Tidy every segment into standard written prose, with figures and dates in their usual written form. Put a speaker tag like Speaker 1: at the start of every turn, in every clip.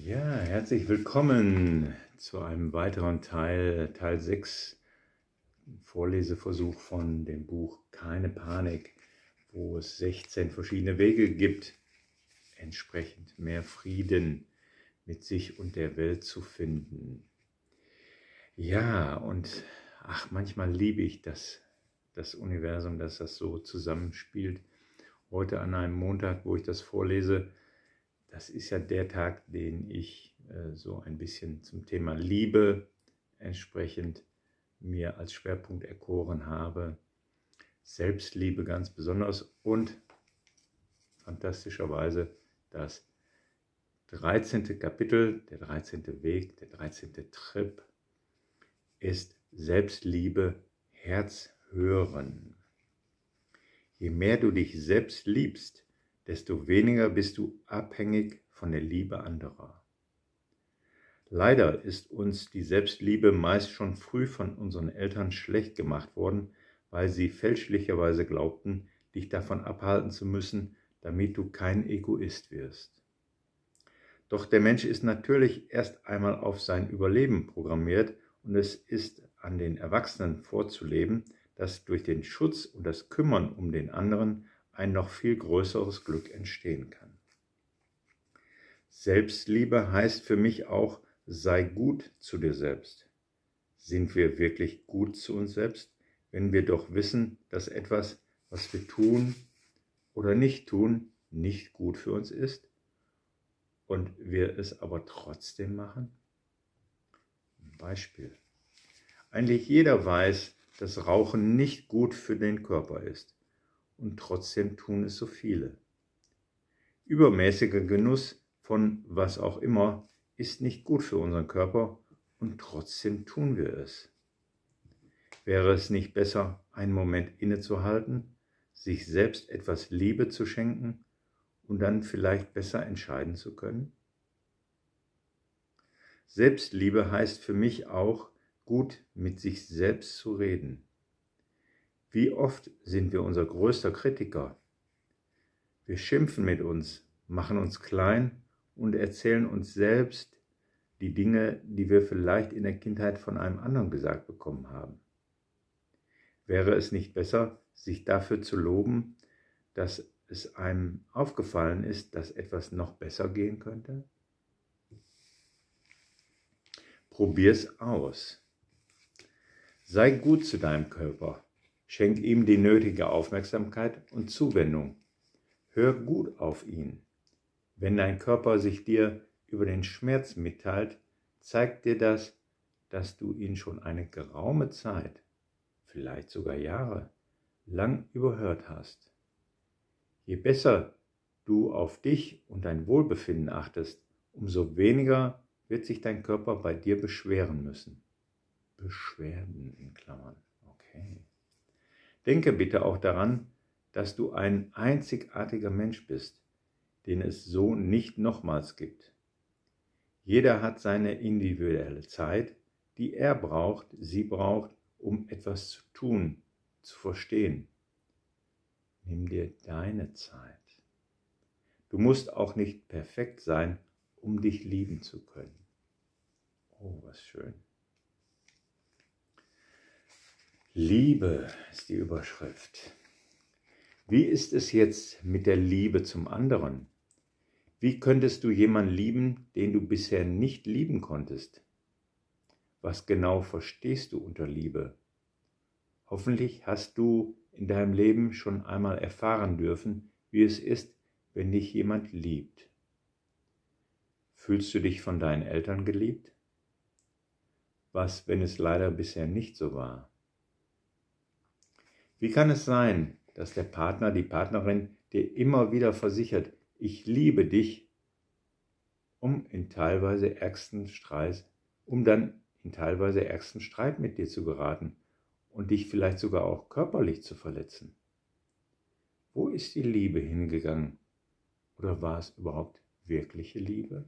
Speaker 1: Ja, herzlich willkommen zu einem weiteren Teil 6, Vorleseversuch von dem Buch Keine Panik, wo es 16 verschiedene Wege gibt, entsprechend mehr Frieden mit sich und der Welt zu finden. Ja, und manchmal liebe ich das Universum, dass das so zusammenspielt. Heute an einem Montag, wo ich das vorlese, das ist ja der Tag, den ich so ein bisschen zum Thema Liebe entsprechend mir als Schwerpunkt erkoren habe. Selbstliebe ganz besonders und fantastischerweise das 13. Kapitel, der 13. Weg, der 13. Trip ist Selbstliebe, Herz hören. Je mehr du dich selbst liebst, desto weniger bist du abhängig von der Liebe anderer. Leider ist uns die Selbstliebe meist schon früh von unseren Eltern schlecht gemacht worden, weil sie fälschlicherweise glaubten, dich davon abhalten zu müssen, damit du kein Egoist wirst. Doch der Mensch ist natürlich erst einmal auf sein Überleben programmiert und es ist an den Erwachsenen vorzuleben, dass durch den Schutz und das Kümmern um den anderen ein noch viel größeres Glück entstehen kann. Selbstliebe heißt für mich auch, sei gut zu dir selbst. Sind wir wirklich gut zu uns selbst, wenn wir doch wissen, dass etwas, was wir tun oder nicht tun, nicht gut für uns ist und wir es aber trotzdem machen? Beispiel. Eigentlich jeder weiß, dass Rauchen nicht gut für den Körper ist. Und trotzdem tun es so viele. Übermäßiger Genuss von was auch immer ist nicht gut für unseren Körper und trotzdem tun wir es. Wäre es nicht besser, einen Moment innezuhalten, sich selbst etwas Liebe zu schenken und dann vielleicht besser entscheiden zu können? Selbstliebe heißt für mich auch, gut mit sich selbst zu reden. Wie oft sind wir unser größter Kritiker? Wir schimpfen mit uns, machen uns klein und erzählen uns selbst die Dinge, die wir vielleicht in der Kindheit von einem anderen gesagt bekommen haben. Wäre es nicht besser, sich dafür zu loben, dass es einem aufgefallen ist, dass etwas noch besser gehen könnte? Probier's aus. Sei gut zu deinem Körper. Schenk ihm die nötige Aufmerksamkeit und Zuwendung. Hör gut auf ihn. Wenn dein Körper sich dir über den Schmerz mitteilt, zeigt dir das, dass du ihn schon eine geraume Zeit, vielleicht sogar Jahre, lang überhört hast. Je besser du auf dich und dein Wohlbefinden achtest, umso weniger wird sich dein Körper bei dir beschweren müssen. Beschwerden in Klammern, okay. Denke bitte auch daran, dass du ein einzigartiger Mensch bist, den es so nicht nochmals gibt. Jeder hat seine individuelle Zeit, die er braucht, sie braucht, um etwas zu tun, zu verstehen. Nimm dir deine Zeit. Du musst auch nicht perfekt sein, um dich lieben zu können. Oh, was schön. Liebe ist die Überschrift. Wie ist es jetzt mit der Liebe zum anderen? Wie könntest du jemanden lieben, den du bisher nicht lieben konntest? Was genau verstehst du unter Liebe? Hoffentlich hast du in deinem Leben schon einmal erfahren dürfen, wie es ist, wenn dich jemand liebt. Fühlst du dich von deinen Eltern geliebt? Was, wenn es leider bisher nicht so war? Wie kann es sein, dass der Partner, die Partnerin dir immer wieder versichert, ich liebe dich, um dann in teilweise ärgsten Streit mit dir zu geraten und dich vielleicht sogar auch körperlich zu verletzen? Wo ist die Liebe hingegangen? Oder war es überhaupt wirkliche Liebe?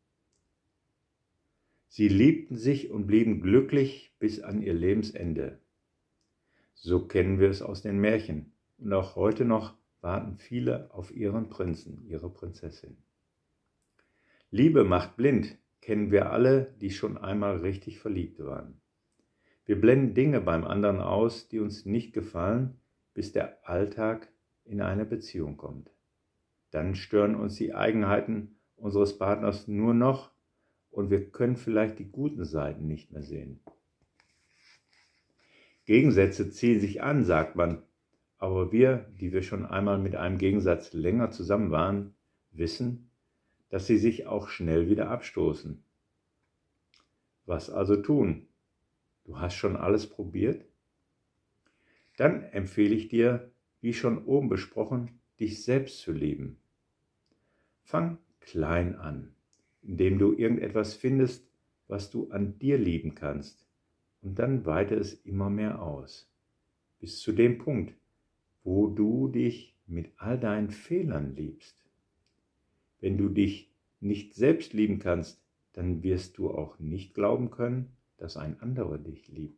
Speaker 1: Sie liebten sich und blieben glücklich bis an ihr Lebensende. So kennen wir es aus den Märchen. Und auch heute noch warten viele auf ihren Prinzen, ihre Prinzessin. Liebe macht blind, kennen wir alle, die schon einmal richtig verliebt waren. Wir blenden Dinge beim anderen aus, die uns nicht gefallen, bis der Alltag in eine Beziehung kommt. Dann stören uns die Eigenheiten unseres Partners nur noch und wir können vielleicht die guten Seiten nicht mehr sehen. Gegensätze ziehen sich an, sagt man, aber wir, die wir schon einmal mit einem Gegensatz länger zusammen waren, wissen, dass sie sich auch schnell wieder abstoßen. Was also tun? Du hast schon alles probiert? Dann empfehle ich dir, wie schon oben besprochen, dich selbst zu lieben. Fang klein an, indem du irgendetwas findest, was du an dir lieben kannst, und dann weite es immer mehr aus, bis zu dem Punkt, wo du dich mit all deinen Fehlern liebst. Wenn du dich nicht selbst lieben kannst, dann wirst du auch nicht glauben können, dass ein anderer dich liebt.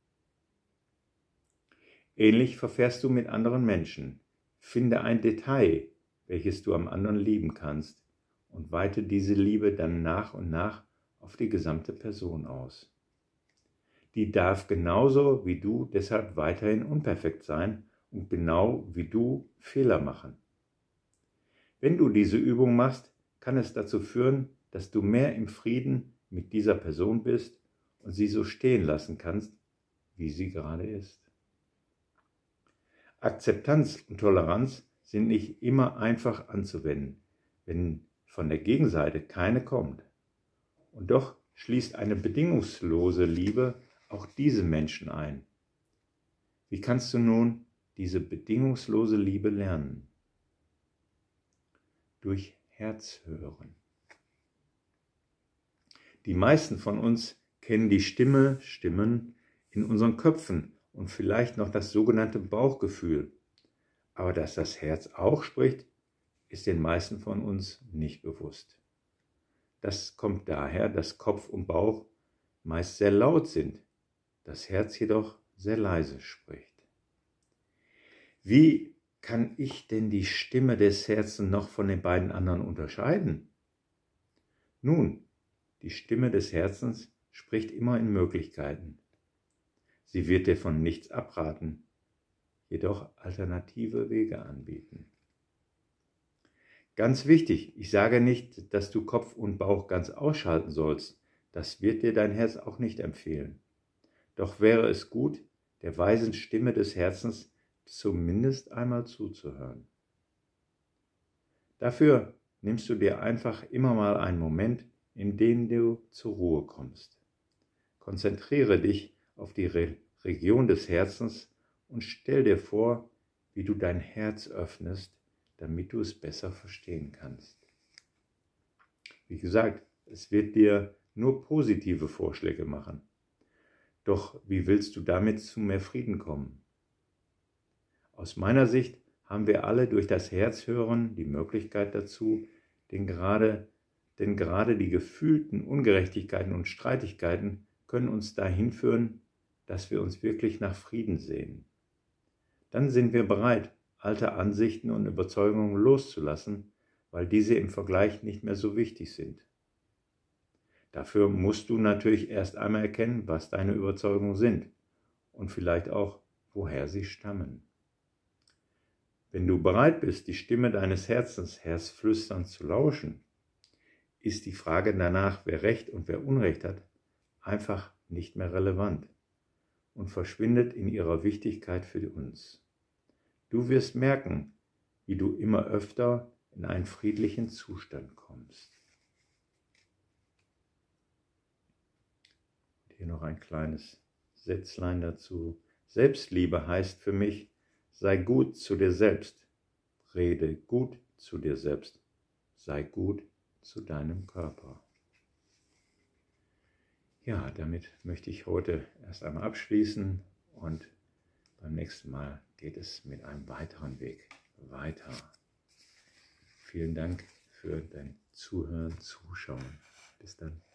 Speaker 1: Ähnlich verfährst du mit anderen Menschen. Finde ein Detail, welches du am anderen lieben kannst, und weite diese Liebe dann nach und nach auf die gesamte Person aus. Die darf genauso wie du deshalb weiterhin unperfekt sein und genau wie du Fehler machen. Wenn du diese Übung machst, kann es dazu führen, dass du mehr im Frieden mit dieser Person bist und sie so stehen lassen kannst, wie sie gerade ist. Akzeptanz und Toleranz sind nicht immer einfach anzuwenden, wenn von der Gegenseite keine kommt. Und doch schließt eine bedingungslose Liebe auch diese Menschen ein. Wie kannst du nun diese bedingungslose Liebe lernen? Durch Herzhören. Die meisten von uns kennen die Stimmen in unseren Köpfen und vielleicht noch das sogenannte Bauchgefühl. Aber dass das Herz auch spricht, ist den meisten von uns nicht bewusst. Das kommt daher, dass Kopf und Bauch meist sehr laut sind, das Herz jedoch sehr leise spricht. Wie kann ich denn die Stimme des Herzens noch von den beiden anderen unterscheiden? Nun, die Stimme des Herzens spricht immer in Möglichkeiten. Sie wird dir von nichts abraten, jedoch alternative Wege anbieten. Ganz wichtig, ich sage nicht, dass du Kopf und Bauch ganz ausschalten sollst, das wird dir dein Herz auch nicht empfehlen. Doch wäre es gut, der weisen Stimme des Herzens zumindest einmal zuzuhören. Dafür nimmst du dir einfach immer mal einen Moment, in dem du zur Ruhe kommst. Konzentriere dich auf die Region des Herzens und stell dir vor, wie du dein Herz öffnest, damit du es besser verstehen kannst. Wie gesagt, es wird dir nur positive Vorschläge machen. Doch wie willst du damit zu mehr Frieden kommen? Aus meiner Sicht haben wir alle durch das Herzhören die Möglichkeit dazu, denn gerade die gefühlten Ungerechtigkeiten und Streitigkeiten können uns dahin führen, dass wir uns wirklich nach Frieden sehnen. Dann sind wir bereit, alte Ansichten und Überzeugungen loszulassen, weil diese im Vergleich nicht mehr so wichtig sind. Dafür musst du natürlich erst einmal erkennen, was deine Überzeugungen sind und vielleicht auch, woher sie stammen. Wenn du bereit bist, die Stimme deines Herzens herzflüsternd zu lauschen, ist die Frage danach, wer Recht und wer Unrecht hat, einfach nicht mehr relevant und verschwindet in ihrer Wichtigkeit für uns. Du wirst merken, wie du immer öfter in einen friedlichen Zustand kommst. Und hier noch ein kleines Sätzlein dazu. Selbstliebe heißt für mich, sei gut zu dir selbst, rede gut zu dir selbst, sei gut zu deinem Körper. Ja, damit möchte ich heute erst einmal abschließen und beim nächsten Mal geht es mit einem weiteren Weg weiter. Vielen Dank für dein Zuhören, Zuschauen. Bis dann.